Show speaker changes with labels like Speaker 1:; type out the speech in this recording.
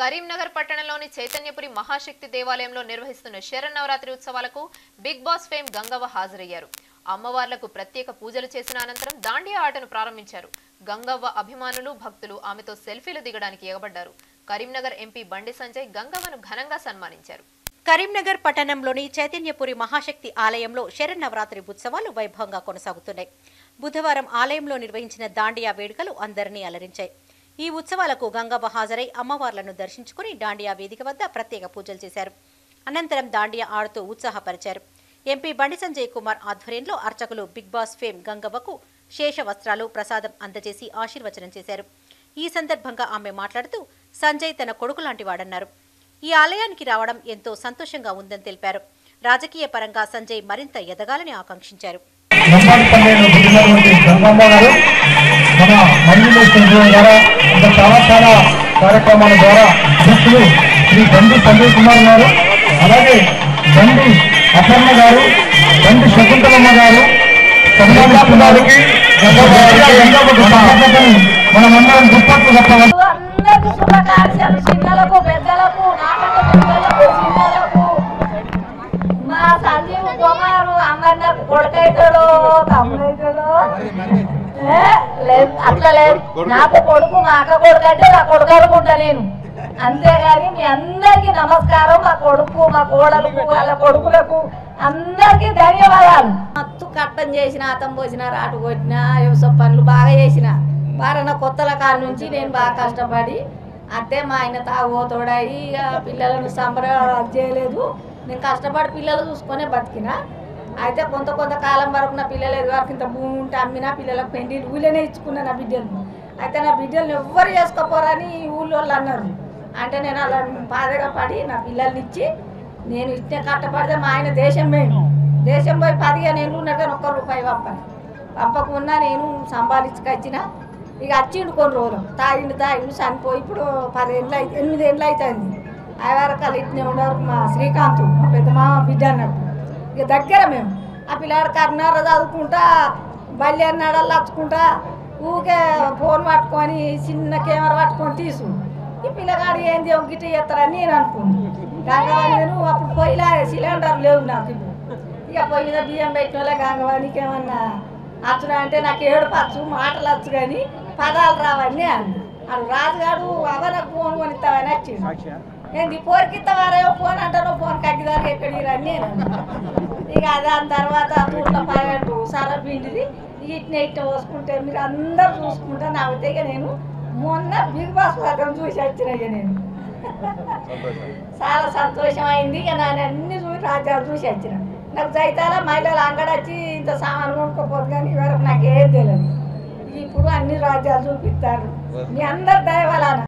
Speaker 1: కరీంనగర్ పట్టణంలోని చైతన్యపురి మహాశక్తి దేవాలయంలో నిర్వహిస్తున్న శరన్నవరాత్రి ఉత్సవాలకు బిగ్ బాస్ ఫేమ్ గంగవ్వ హాజరయ్యారు. అమ్మవార్లకు ప్రత్యేక పూజలు చేసిన అనంతరం దాండియా ఆటను ప్రారంభించారు. గంగవ్వ అభిమానులు భక్తులు ఆమెతో సెల్ఫీలు దిగడానికి ఎగబడ్డారు. కరీంనగర్ ఎంపీ బండి సంజయ్ గంగవ్వను ఘనంగా సన్మానించారు.
Speaker 2: కరీంనగర్ పట్టణంలోని చైతన్యపురి మహాశక్తి ఆలయంలో శరన్నవరాత్రి ఉత్సవాలు వైభవంగా కొనసాగుతున్నాయి. బుధవారం ఆలయంలో నిర్వహించిన దాండియా వేడుకలు అందరినీ అలరించాయి. ఈ ఉత్సవాలకు గంగవ్వ హాజరై అమ్మవార్లను దర్శించుకుని దాండియా వేదిక వద్ద ప్రత్యేక పూజలు చేశారు. అనంతరం దాండియా ఆడుతూ ఉత్సాహపరిచారు. ఎంపీ బండి సంజయ్ కుమార్ ఆధ్వర్యంలో అర్చకులు బిగ్ బాస్ ఫేమ్ గంగవ్వకు శేష వస్త్రాలు ప్రసాదం అందజేసి ఆశీర్వచనం చేశారు. ఈ సందర్భంగా ఆమె మాట్లాడుతూ సంజయ్ తన కొడుకు లాంటి వాడన్నారు. ఈ ఆలయానికి రావడం ఎంతో సంతోషంగా ఉందని తెలిపారు. రాజకీయ పరంగా సంజయ్ మరింత ఎదగాలని ఆకాంక్షించారు.
Speaker 3: కార్యక్రమాల ద్వారా అధ్యక్షులు శ్రీ బండి సంజయ్ కుమార్ గారు, అలాగే బండి అపర్ణ గారు, బండి శకుంతలమ్మ గారు, గారికి మనమందరం దుప్పట్లు చెప్పవాలి.
Speaker 4: మా సంజీవ్ కుమారు అమ్మన్నకు కొడుకైతాడో తమ్ముడైతాడో లేదు, అట్లా లేదు. నాకు కొడుకు మా అక్క కొడుకు అంటే నా కొడుకు అనుకుంటా నేను, అంతేగాని మీ అందరికీ నమస్కారం. మా కొడుకు మా కోడలకు వాళ్ళ కొడుకులకు అందరికీ ధన్యవాదాలు. మత్తు కట్టం చేసిన, అతం పోసిన, రాటు కొట్టిన, వ్యవసాయ పనులు బాగా చేసిన. వారన్న కొత్తల కాల నుంచి నేను బాగా కష్టపడి అంతే మా ఆయన తాగుతోడాయి పిల్లలను సంబరం చేయలేదు. నేను కష్టపడి పిల్లలు చూసుకొనే బతికిన. అయితే కొంతకాలం వరకు నా పిల్లలు ఎదుగువరకు ఇంత భూమి ఉంటే అమ్మినా పిల్లలకు పెండి ఊళ్ళోనే ఇచ్చుకున్నా నా బిడ్డలు. అయితే నా బిడ్డలను ఎవ్వరు చేసుకోపోరని ఊళ్ళో వాళ్ళు అన్నారు. అంటే నేను అలా బాధగా పడి నా పిల్లల్ని ఇచ్చి నేను ఇచ్చిన కట్టపడితే మా ఆయన దేశం పోయి 15 ఏళ్ళు ఉన్నారు కానీ ఒక్క రూపాయి పంపకున్నా నేను సంపాదించుకొచ్చిన. ఇక వచ్చిండు కొన్ని రోజులు తాగిండు చనిపోయి ఇప్పుడు 8 ఏళ్ళు అవుతుంది. ఆ వరకు ఇట్నే ఉండరు. మా శ్రీకాంత్ మా పెద్ద మా బిడ్డ అన్నట్టు ఇక దగ్గర మేము. ఆ పిల్లాడు కర్నార చదువుకుంటా బల్లి అన్నాడల్లా వచ్చుకుంటా ఊకే ఫోన్ పట్టుకొని చిన్న కెమెరా పట్టుకొని తీసు. ఈ పిల్లగాడు ఏంది గిట్ట చేస్తారని నేను అనుకున్నాను. గంగవాణి నేను అప్పుడు పొయ్యిలా సిలిండర్ లేవు నాకు. ఇక పొయ్యి మీద బియ్యం పెట్టిన వాళ్ళ గంగవాణికి ఏమన్నా వచ్చునా అంటే నాకు ఏడుపచ్చు మాటలు వచ్చు కానీ పదాలు రావని అన్న. అడు రాజుగాడు అవరకు ఫోన్ కొనిస్తావని వచ్చిండు. ఏంది పోరికిస్తావారేమో ఫోన్ అంటారో ఫోన్ కగ్గిదారు ఎక్కడికి రని నేను. ఇక దాని తర్వాత తూట్ల పైన సరపిండిది ఇట్నే పోసుకుంటే మీరు అందరూ చూసుకుంటే నవ్వుతే ఇక నేను మొన్న బిగ్ బాస్ పథకం చూసి వచ్చిన. ఇక నేను చాలా సంతోషం అయింది. ఇక నేను అన్ని చూసి రాజ్యాలు చూసి వచ్చిన. నాకు జైతాల మహిళలు అంగడొచ్చి ఇంత సామాను కొనుక్కోపోదు కానీ ఇవరకు నాకేం తెలియదు. ఇప్పుడు అన్ని రాజ్యాలు చూపిస్తారు. మీ అందరు దయవలన